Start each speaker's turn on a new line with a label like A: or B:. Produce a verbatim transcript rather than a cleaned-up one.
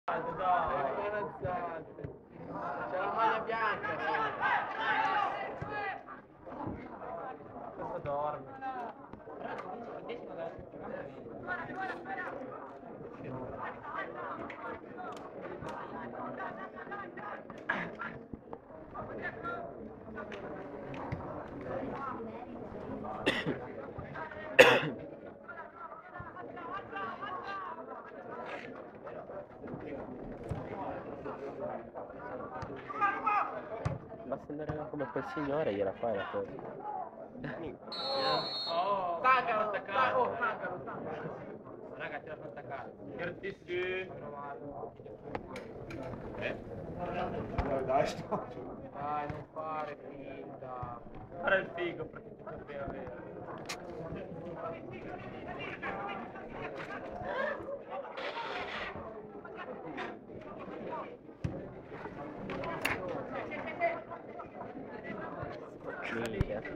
A: Dai, corazzate. C'è la maglia bianca. Questo dorme.
B: Basta andare come quel signore gliela fai la cosa.
A: Oh, staccalo, staccalo. Oh, staccalo, staccalo. Raga, ce la fa attaccare. Grazie. Eh?
C: Dai, dai, sto.
A: Dai, non fare finta. Fare il figo perché ti sapeva bene.
B: Minchia.